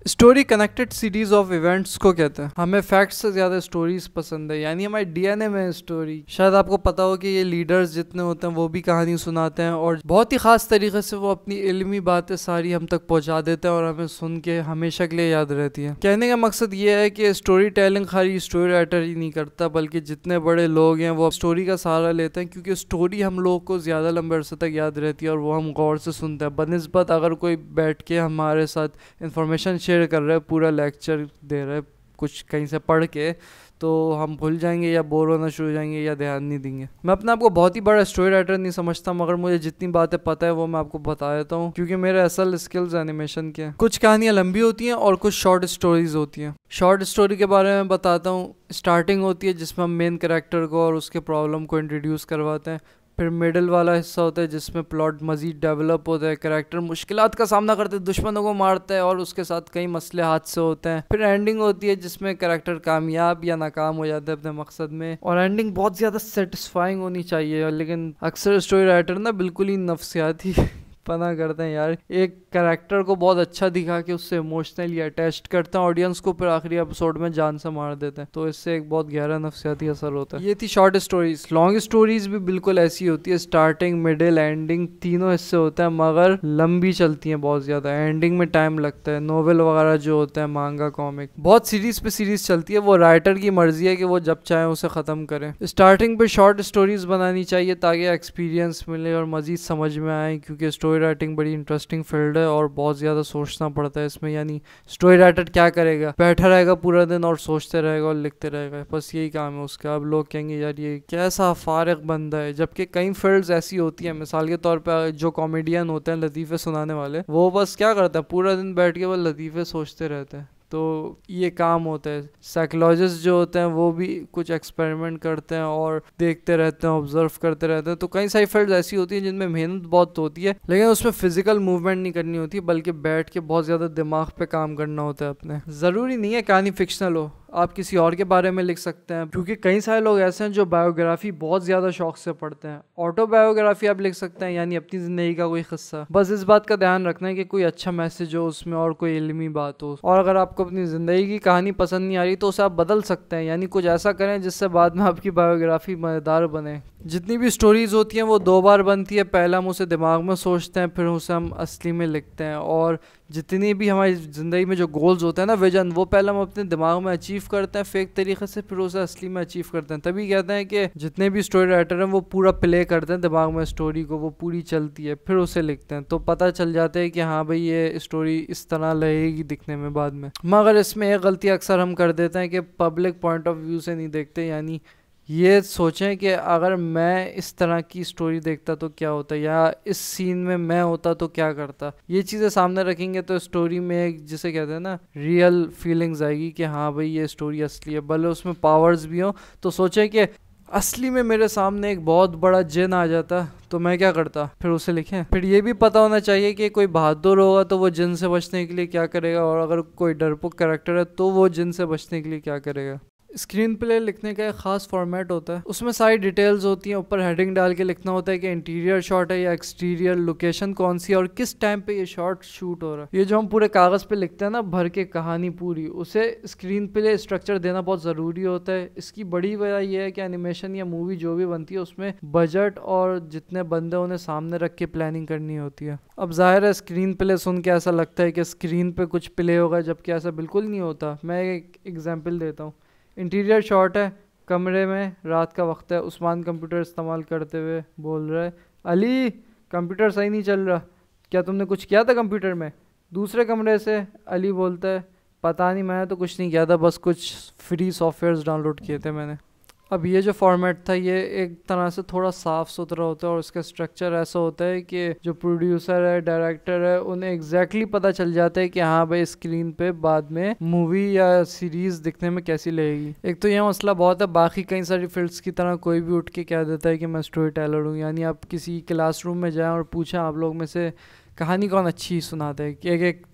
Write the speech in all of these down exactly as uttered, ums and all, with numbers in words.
Story connected series of events को कहते हैं। हमें फैक्ट्स से ज़्यादा स्टोरीज पसंद है, यानी हमारे डीएनए में स्टोरी। शायद आपको पता हो कि ये लीडर्स जितने होते हैं वो भी कहानी सुनाते हैं और बहुत ही ख़ास तरीके से वो अपनी इल्मी बातें सारी हम तक पहुंचा देते हैं और हमें सुन के हमेशा के लिए याद रहती है। कहने का मकसद ये है कि स्टोरी टेलिंग खाली स्टोरी राइटर ही नहीं करता, बल्कि जितने बड़े लोग हैं वो स्टोरी का सहारा लेते हैं, क्योंकि स्टोरी हम लोग को ज़्यादा लंबे अरसे तक याद रहती है और वो हम गौर से सुनते हैं बनस्बत अगर कोई बैठ के हमारे साथ इंफॉर्मेशन शेयर कर रहा है, पूरा लेक्चर दे रहा है कुछ कहीं से पढ़ के, तो हम भूल जाएंगे या बोर होना शुरू हो जाएंगे या ध्यान नहीं देंगे। मैं अपने आप को बहुत ही बड़ा स्टोरी राइटर नहीं समझता, मगर मुझे जितनी बातें पता है वो मैं आपको बता देता हूँ, क्योंकि मेरे असल स्किल्स एनिमेशन के हैं। कुछ कहानियाँ लंबी होती हैं और कुछ शॉर्ट स्टोरीज होती हैं। शॉर्ट स्टोरी के बारे में बताता हूँ। स्टार्टिंग होती है जिसमें हम मेन कैरेक्टर को और उसके प्रॉब्लम को इंट्रोड्यूस करवाते हैं। फिर मिडल वाला हिस्सा होता है जिसमें प्लॉट मज़ीद डेवलप होता है, कैरेक्टर मुश्किलात का सामना करते हैं, दुश्मनों को मारता है और उसके साथ कई मसले हादसे होते हैं। फिर एंडिंग होती है जिसमें कैरेक्टर कामयाब या नाकाम हो जाता है अपने मकसद में, और एंडिंग बहुत ज़्यादा सेटिस्फाइंग होनी चाहिए। लेकिन अक्सर स्टोरी राइटर ना बिल्कुल ही नफ्सियाती पना करते हैं यार, एक कैरेक्टर को बहुत अच्छा दिखा के उससे इमोशनली अटैच्ड करते हैं ऑडियंस को, फिर आखिरी एपिसोड में जान से मार देते हैं, तो इससे एक बहुत गहरा नफ्सियाती असर होता है। ये थी शॉर्ट स्टोरीज। लॉन्ग स्टोरीज भी बिल्कुल ऐसी होती है, स्टार्टिंग मिडिल एंडिंग तीनों हिस्से होते हैं, मगर लंबी चलती हैं बहुत ज़्यादा, एंडिंग में टाइम लगता है। नोवेल वगैरह जो होते हैं, मांगा कॉमिक, बहुत सीरीज पे सीरीज चलती है, वो राइटर की मर्जी है कि वो जब चाहे उसे ख़त्म करें। स्टार्टिंग पे शॉर्ट स्टोरीज बनानी चाहिए ताकि एक्सपीरियंस मिले और मज़ीद समझ में आए, क्योंकि स्टोरी राइटिंग बड़ी इंटरेस्टिंग फील्ड है और बहुत ज़्यादा सोचना पड़ता है इसमें। यानी स्टोरी राइटर क्या करेगा, बैठा रहेगा पूरा दिन और सोचते रहेगा और लिखते रहेगा, बस यही काम है उसका। अब लोग कहेंगे यार ये कैसा फारिग बंदा है, जबकि कई फील्ड्स ऐसी होती हैं। मिसाल के तौर पे जो कॉमेडियन होते हैं, लतीफ़े सुनाने वाले, वो बस क्या करते हैं, पूरा दिन बैठ के वो लतीफ़े सोचते रहते हैं, तो ये काम होता है। साइकोलॉजिस्ट जो होते हैं वो भी कुछ एक्सपेरिमेंट करते हैं और देखते रहते हैं, ऑब्जर्व करते रहते हैं। तो कई सारी फील्ड्स ऐसी होती हैं जिनमें मेहनत बहुत होती है, लेकिन उसमें फिजिकल मूवमेंट नहीं करनी होती, बल्कि बैठ के बहुत ज़्यादा दिमाग पे काम करना होता है अपने। ज़रूरी नहीं है कहानी फिक्शनल हो, आप किसी और के बारे में लिख सकते हैं, क्योंकि कई सारे लोग ऐसे हैं जो बायोग्राफी बहुत ज़्यादा शौक से पढ़ते हैं। ऑटोबायोग्राफी आप लिख सकते हैं, यानी अपनी ज़िंदगी का कोई किस्सा। बस इस बात का ध्यान रखना है कि कोई अच्छा मैसेज हो उसमें और कोई इल्मी बात हो। और अगर आपको अपनी ज़िंदगी की कहानी पसंद नहीं आ रही तो उसे आप बदल सकते हैं, यानी कुछ ऐसा करें जिससे बाद में आपकी बायोग्राफी मज़ेदार बने। जितनी भी स्टोरीज़ होती हैं वो दो बार बनती है, पहला हम उसे दिमाग में सोचते हैं, फिर उसे हम असली में लिखते हैं। और जितनी भी हमारी ज़िंदगी में जो गोल्स होते हैं ना, विजन, वो पहले हम अपने दिमाग में अचीव करते हैं फेक तरीके से, फिर उसे असली में अचीव करते हैं। तभी कहते हैं कि जितने भी स्टोरी राइटर हैं वो पूरा प्ले करते हैं दिमाग में स्टोरी को, वो पूरी चलती है, फिर उसे लिखते हैं, तो पता चल जाता है कि हाँ भाई ये स्टोरी इस तरह लगेगी दिखने में बाद में। मगर इसमें एक गलती अक्सर हम कर देते हैं कि पब्लिक पॉइंट ऑफ व्यू से नहीं देखते, यानी ये सोचें कि अगर मैं इस तरह की स्टोरी देखता तो क्या होता, या इस सीन में मैं होता तो क्या करता। ये चीज़ें सामने रखेंगे तो स्टोरी में एक, जिसे कहते हैं ना, रियल फीलिंग्स आएगी कि हाँ भाई ये स्टोरी असली है। भले उसमें पावर्स भी हो, तो सोचें कि असली में मेरे सामने एक बहुत बड़ा जिन आ जाता तो मैं क्या करता, फिर उसे लिखें। फिर ये भी पता होना चाहिए कि कोई बहादुर होगा तो वो जिन से बचने के लिए क्या करेगा, और अगर कोई डरपोक कैरेक्टर है तो वो जिन से बचने के लिए क्या करेगा। स्क्रीन प्ले लिखने का एक ख़ास फॉर्मेट होता है, उसमें सारी डिटेल्स होती हैं। ऊपर हेडिंग डाल के लिखना होता है कि इंटीरियर शॉट है या एक्सटीरियर, लोकेशन कौन सी है और किस टाइम पे ये शॉट शूट हो रहा है। ये जो हम पूरे कागज़ पे लिखते हैं ना, भर के कहानी पूरी, उसे स्क्रीन प्ले स्ट्रक्चर देना बहुत ज़रूरी होता है। इसकी बड़ी वजह यह है कि एनिमेशन या मूवी जो भी बनती है उसमें बजट और जितने बंदे उन्हें सामने रख के प्लानिंग करनी होती है। अब जाहिर है स्क्रीन प्ले सुन के ऐसा लगता है कि स्क्रीन पे कुछ प्ले होगा, जबकि ऐसा बिल्कुल नहीं होता। मैं एक एग्जाम्पल देता हूँ। इंटीरियर शॉट है, कमरे में रात का वक्त है, उस्मान कंप्यूटर इस्तेमाल करते हुए बोल रहा है, अली कंप्यूटर सही नहीं चल रहा, क्या तुमने कुछ किया था कंप्यूटर में। दूसरे कमरे से अली बोलता है, पता नहीं, मैंने तो कुछ नहीं किया था, बस कुछ फ्री सॉफ्टवेयर्स डाउनलोड किए थे मैंने। अब ये जो फॉर्मेट था ये एक तरह से थोड़ा साफ़ सुथरा होता है और इसका स्ट्रक्चर ऐसा होता है कि जो प्रोड्यूसर है, डायरेक्टर है, उन्हें एग्जैक्टली पता चल जाता है कि हाँ भाई स्क्रीन पे बाद में मूवी या सीरीज़ दिखने में कैसी लगेगी। एक तो यह मसला बहुत है, बाकी कई सारी फील्ड्स की तरह कोई भी उठ के कह देता है कि मैं स्टोरी टेलर हूँ। यानी आप किसी क्लासरूम में जाएँ और पूछें आप लोग में से कहानी कौन अच्छी सुनाता है, कि एक एक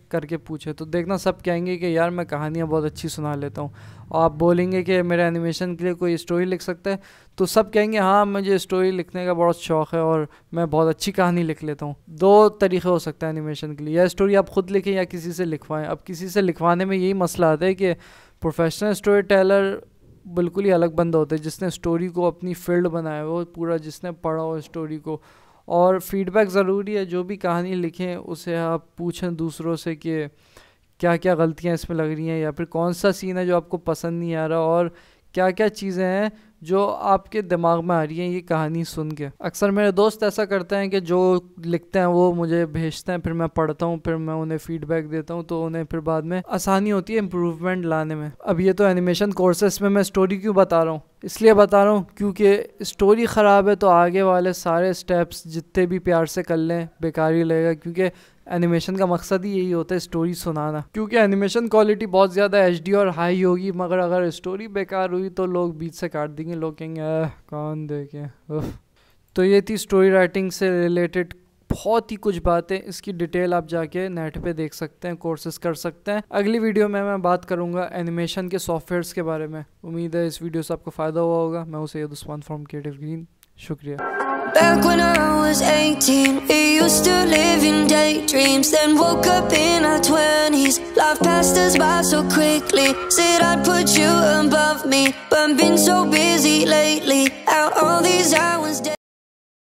करके पूछे तो देखना सब कहेंगे कि यार मैं कहानियाँ बहुत अच्छी सुना लेता हूँ। और आप बोलेंगे कि मेरे एनिमेशन के लिए कोई स्टोरी लिख सकता है, तो सब कहेंगे हाँ मुझे स्टोरी लिखने का बहुत शौक़ है और मैं बहुत अच्छी कहानी लिख लेता हूँ। दो तरीक़े हो सकते हैं एनिमेशन के लिए, या स्टोरी आप ख़ुद लिखें या किसी से लिखवाएं। अब किसी से लिखवाने में यही मसला आता है कि प्रोफेशनल स्टोरी टेलर बिल्कुल ही अलग बंदा होता है, जिसने स्टोरी को अपनी फील्ड बनाया हो पूरा, जिसने पढ़ा हो स्टोरी को। और फीडबैक ज़रूरी है, जो भी कहानी लिखें उसे आप पूछें दूसरों से कि क्या क्या गलतियाँ इसमें लग रही हैं, या फिर कौन सा सीन है जो आपको पसंद नहीं आ रहा, और क्या क्या चीज़ें हैं जो आपके दिमाग में आ रही हैं ये कहानी सुन के। अक्सर मेरे दोस्त ऐसा करते हैं कि जो लिखते हैं वो मुझे भेजते हैं, फिर मैं पढ़ता हूँ, फिर मैं उन्हें फ़ीडबैक देता हूँ, तो उन्हें फिर बाद में आसानी होती है इम्प्रूवमेंट लाने में। अब ये तो एनिमेशन कोर्सेस में मैं स्टोरी क्यों बता रहा हूँ, इसलिए बता रहा हूँ क्योंकि स्टोरी ख़राब है तो आगे वाले सारे स्टेप्स जितने भी प्यार से कर लें बेकार ही लगेगा, क्योंकि एनिमेशन का मकसद ही यही होता है स्टोरी सुनाना। क्योंकि एनिमेशन क्वालिटी बहुत ज़्यादा एचडी और हाई होगी, मगर अगर स्टोरी बेकार हुई तो लोग बीच से काट देंगे, लोग कहेंगे कौन देखे। तो ये थी स्टोरी राइटिंग से रिलेटेड बहुत ही कुछ बातें, इसकी डिटेल आप जाके नेट पे देख सकते हैं, कोर्सेज कर सकते हैं। अगली वीडियो में मैं बात करूँगा एनिमेशन के सॉफ्टवेयर्स के बारे में। उम्मीद है इस वीडियो से आपको फ़ायदा हुआ होगा। मैं हूं Sayyad Usman from Creative Green, शुक्रिया। Back when I was eighteen, we used to live in daydreams, then woke up in our twenties. Life passed us by so quickly, said I'd put you above me, but I've been so busy lately, out all these hours.